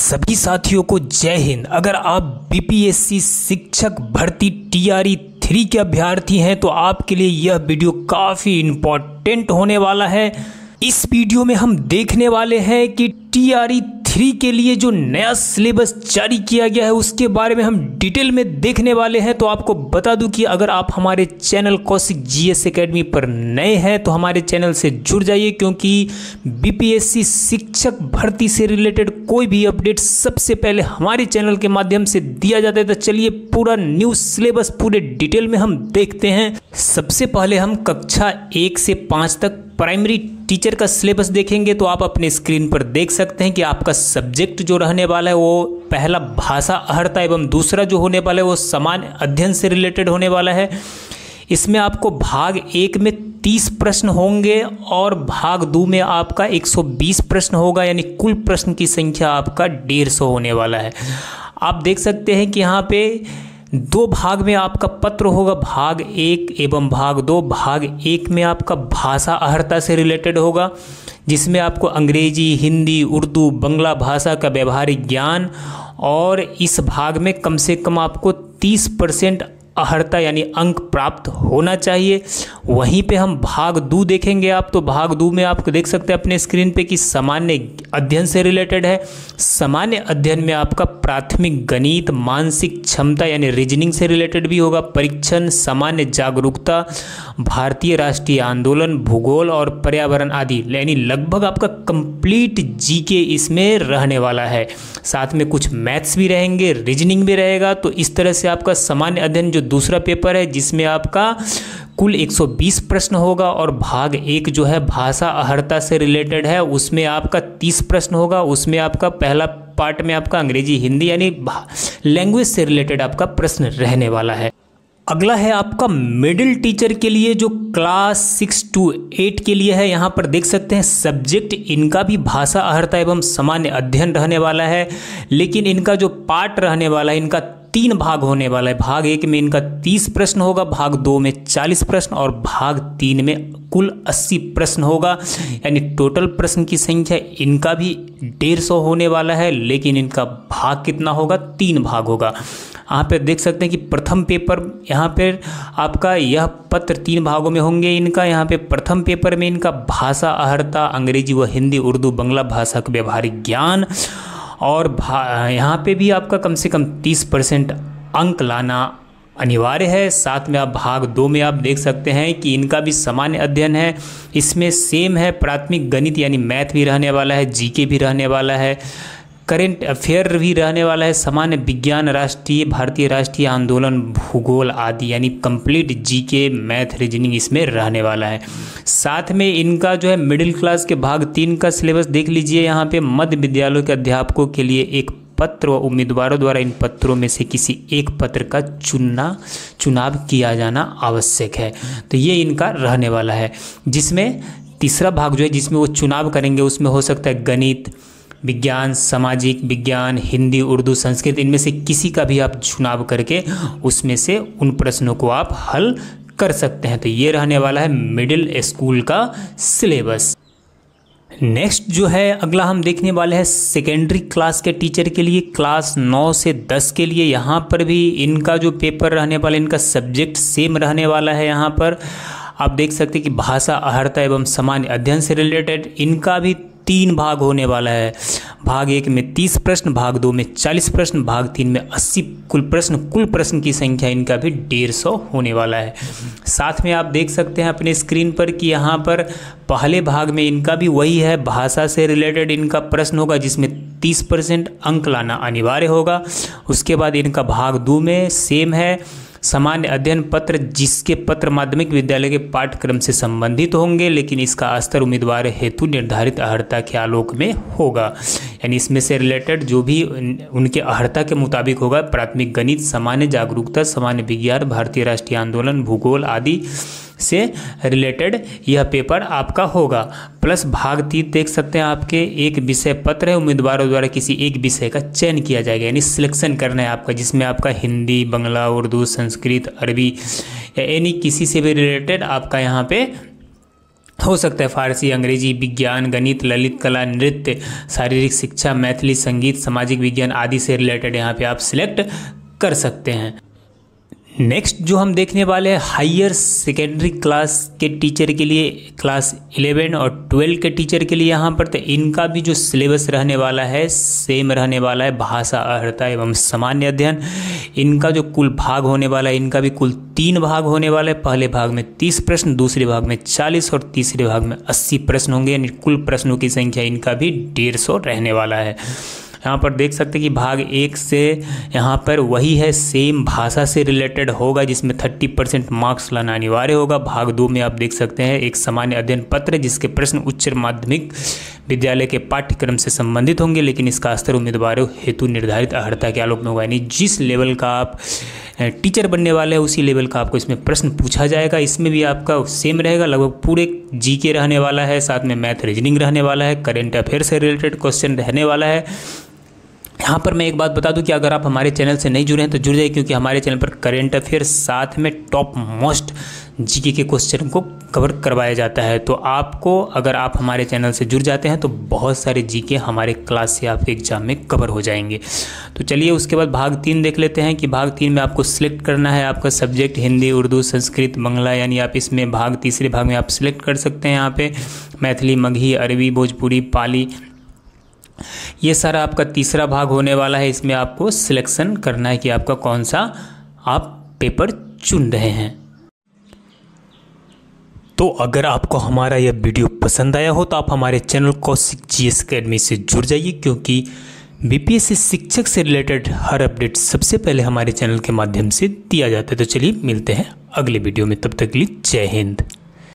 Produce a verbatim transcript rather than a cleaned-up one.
सभी साथियों को जय हिंद। अगर आप बीपीएससी शिक्षक भर्ती टीआरई थ्री के अभ्यर्थी हैं तो आपके लिए यह वीडियो काफ़ी इम्पोर्टेंट होने वाला है। इस वीडियो में हम देखने वाले हैं कि टीआरई थ्री के लिए जो नया सिलेबस जारी किया गया है उसके बारे में हम डिटेल में देखने वाले हैं। तो आपको बता दूं कि अगर आप हमारे चैनल कौशिक जीएस एकेडमी पर नए हैं तो हमारे चैनल से जुड़ जाइए, क्योंकि बीपीएससी शिक्षक भर्ती से रिलेटेड कोई भी अपडेट सबसे पहले हमारे चैनल के माध्यम से दिया जाता है। तो चलिए पूरा न्यू सिलेबस पूरे डिटेल में हम देखते हैं। सबसे पहले हम कक्षा एक से पाँच तक प्राइमरी टीचर का सिलेबस देखेंगे। तो आप अपने स्क्रीन पर देख सकते हैं कि आपका सब्जेक्ट जो रहने वाला है वो पहला भाषा अहर्ता एवं दूसरा जो होने वाला है वो सामान्य अध्ययन से रिलेटेड होने वाला है। इसमें आपको भाग एक में तीस प्रश्न होंगे और भाग दो में आपका एक सौ बीस प्रश्न होगा, यानी कुल प्रश्न की संख्या आपका डेढ़ सौ होने वाला है। आप देख सकते हैं कि यहाँ पे दो भाग में आपका पत्र होगा, भाग एक एवं भाग दो। भाग एक में आपका भाषा अहर्ता से रिलेटेड होगा, जिसमें आपको अंग्रेजी, हिंदी, उर्दू, बंगला भाषा का व्यवहारिक ज्ञान, और इस भाग में कम से कम आपको तीस परसेंट अहर्ता यानी अंक प्राप्त होना चाहिए। वहीं पे हम भाग दो देखेंगे आप, तो भाग दो में आप देख सकते हैं अपने स्क्रीन पे कि सामान्य अध्ययन से रिलेटेड है। सामान्य अध्ययन में आपका प्राथमिक गणित, मानसिक क्षमता यानी रीजनिंग से रिलेटेड भी होगा, परीक्षण, सामान्य जागरूकता, भारतीय राष्ट्रीय आंदोलन, भूगोल और पर्यावरण आदि, यानी लगभग आपका कंप्लीट जीके इसमें रहने वाला है। साथ में कुछ मैथ्स भी रहेंगे, रीजनिंग भी रहेगा। तो इस तरह से आपका सामान्य अध्ययन जो दूसरा पेपर है जिसमें आपका कुल एक सौ बीस प्रश्न होगा, और भाग एक जो है भाषा अहर्ता से रिलेटेड है उसमें आपका तीस प्रश्न होगा। उसमें आपका पहला पार्ट में आपका अंग्रेजी, हिंदी यानी लैंग्वेज से रिलेटेड आपका प्रश्न रहने वाला है। अगला है आपका मिडिल टीचर के लिए जो क्लास सिक्स टू एट के लिए है। यहाँ पर देख सकते हैं सब्जेक्ट इनका भी भाषा अहर्ता एवं सामान्य अध्ययन रहने वाला है, लेकिन इनका जो पार्ट रहने वाला है इनका तीन भाग होने वाला है। भाग एक में इनका तीस प्रश्न होगा, भाग दो में चालीस प्रश्न और भाग तीन में कुल अस्सी प्रश्न होगा, यानी टोटल प्रश्न की संख्या इनका भी डेढ़ सौ होने वाला है, लेकिन इनका भाग कितना होगा, तीन भाग होगा। यहाँ पे देख सकते हैं कि प्रथम पेपर यहाँ पे आपका यह पत्र तीन भागों में होंगे इनका। यहाँ पे प्रथम पेपर में इनका भाषा अहर्ता, अंग्रेजी व हिंदी, उर्दू, बंगला भाषा का व्यवहारिक ज्ञान, और यहाँ पे भी आपका कम से कम तीस परसेंट अंक लाना अनिवार्य है। साथ में आप भाग दो में आप देख सकते हैं कि इनका भी सामान्य अध्ययन है। इसमें सेम है, प्राथमिक गणित यानी मैथ भी रहने वाला है, जीके भी रहने वाला है, करेंट अफेयर भी रहने वाला है, सामान्य विज्ञान, राष्ट्रीय भारतीय राष्ट्रीय आंदोलन, भूगोल आदि, यानी कंप्लीट जीके, मैथ, रीजनिंग इसमें रहने वाला है। साथ में इनका जो है मिडिल क्लास के भाग तीन का सिलेबस देख लीजिए। यहाँ पे मध्य विद्यालयों के अध्यापकों के लिए एक पत्र व उम्मीदवारों द्वारा इन पत्रों में से किसी एक पत्र का चुनना चुनाव किया जाना आवश्यक है। तो ये इनका रहने वाला है, जिसमें तीसरा भाग जो है जिसमें वो चुनाव करेंगे उसमें हो सकता है गणित, विज्ञान, सामाजिक विज्ञान, हिंदी, उर्दू, संस्कृत, इनमें से किसी का भी आप चुनाव करके उसमें से उन प्रश्नों को आप हल कर सकते हैं। तो ये रहने वाला है मिडिल स्कूल का सिलेबस। नेक्स्ट जो है अगला हम देखने वाले हैं सेकेंडरी क्लास के टीचर के लिए, क्लास नौ से दस के लिए। यहाँ पर भी इनका जो पेपर रहने वाला है इनका सब्जेक्ट सेम रहने वाला है। यहाँ पर आप देख सकते हैं कि भाषा अहर्ता एवं सामान्य अध्ययन से रिलेटेड इनका भी तीन भाग होने वाला है। भाग एक में तीस प्रश्न, भाग दो में चालीस प्रश्न, भाग तीन में अस्सी कुल प्रश्न। कुल प्रश्न की संख्या इनका भी डेढ़ सौ होने वाला है। साथ में आप देख सकते हैं अपने स्क्रीन पर कि यहाँ पर पहले भाग में इनका भी वही है, भाषा से रिलेटेड इनका प्रश्न होगा जिसमें तीस परसेंट अंक लाना अनिवार्य होगा। उसके बाद इनका भाग दो में सेम है, सामान्य अध्ययन पत्र, जिसके पत्र माध्यमिक विद्यालय के पाठ्यक्रम से संबंधित होंगे, लेकिन इसका स्तर उम्मीदवार हेतु निर्धारित अहर्ता के आलोक में होगा, यानी इसमें से रिलेटेड जो भी उनके अहर्ता के मुताबिक होगा, प्राथमिक गणित, सामान्य जागरूकता, सामान्य विज्ञान, भारतीय राष्ट्रीय आंदोलन, भूगोल आदि से रिलेटेड यह पेपर आपका होगा। प्लस भाग तीन देख सकते हैं आपके एक विषय पत्र है, उम्मीदवारों द्वारा किसी एक विषय का चयन किया जाएगा, यानी सिलेक्शन करना है आपका, जिसमें आपका हिंदी, बंगला, उर्दू, संस्कृत, अरबी या यानी किसी से भी रिलेटेड आपका यहाँ पे हो सकता है फारसी, अंग्रेजी, विज्ञान, गणित, ललित कला, नृत्य, शारीरिक शिक्षा, मैथिली, संगीत, सामाजिक विज्ञान आदि से रिलेटेड यहाँ पे आप सिलेक्ट कर सकते हैं। नेक्स्ट जो हम देखने वाले हैं हायर सेकेंडरी क्लास के टीचर के लिए, क्लास इलेवन और ट्वेल्व के टीचर के लिए यहाँ पर, तो इनका भी जो सिलेबस रहने वाला है सेम रहने वाला है। भाषा, अर्हता एवं सामान्य अध्ययन, इनका जो कुल भाग होने वाला है, इनका भी कुल तीन भाग होने वाला है। पहले भाग में तीस प्रश्न, दूसरे भाग में चालीस और तीसरे भाग में अस्सी प्रश्न होंगे, यानी कुल प्रश्नों की संख्या इनका भी डेढ़ सौ रहने वाला है। यहाँ पर देख सकते हैं कि भाग एक से यहाँ पर वही है, सेम भाषा से रिलेटेड होगा जिसमें तीस परसेंट मार्क्स लाना अनिवार्य होगा। भाग दो में आप देख सकते हैं एक सामान्य अध्ययन पत्र है जिसके प्रश्न उच्च माध्यमिक विद्यालय के पाठ्यक्रम से संबंधित होंगे, लेकिन इसका स्तर उम्मीदवारों हेतु निर्धारित अर्हता के आलोक में होगा, यानी जिस लेवल का आप टीचर बनने वाले हैं उसी लेवल का आपको इसमें प्रश्न पूछा जाएगा। इसमें भी आपका सेम रहेगा, लगभग पूरे जीके रहने वाला है, साथ में मैथ रीजनिंग रहने वाला है, करेंट अफेयर से रिलेटेड क्वेश्चन रहने वाला है। यहाँ पर मैं एक बात बता दूं कि अगर आप हमारे चैनल से नहीं जुड़े हैं तो जुड़ जाइए, क्योंकि हमारे चैनल पर करेंट अफेयर साथ में टॉप मोस्ट जीके के क्वेश्चन को कवर करवाया जाता है। तो आपको, अगर आप हमारे चैनल से जुड़ जाते हैं तो बहुत सारे जीके हमारे क्लास से आपके एग्जाम में कवर हो जाएंगे। तो चलिए उसके बाद भाग तीन देख लेते हैं कि भाग तीन में आपको सिलेक्ट करना है आपका सब्जेक्ट हिंदी, उर्दू, संस्कृत, बांग्ला, यानी आप इसमें भाग तीसरे भाग में आप सिलेक्ट कर सकते हैं। यहाँ पे मैथिली, मगही, अरबी, भोजपुरी, पाली, ये सारा आपका तीसरा भाग होने वाला है। इसमें आपको सिलेक्शन करना है कि आपका कौन सा आप पेपर चुन रहे हैं। तो अगर आपको हमारा यह वीडियो पसंद आया हो तो आप हमारे चैनल कौशिक जीएस अकेडमी से जुड़ जाइए, क्योंकि बीपीएससी शिक्षक से रिलेटेड हर अपडेट सबसे पहले हमारे चैनल के माध्यम से दिया जाता है। तो चलिए मिलते हैं अगले वीडियो में, तब तक के लिए जय हिंद।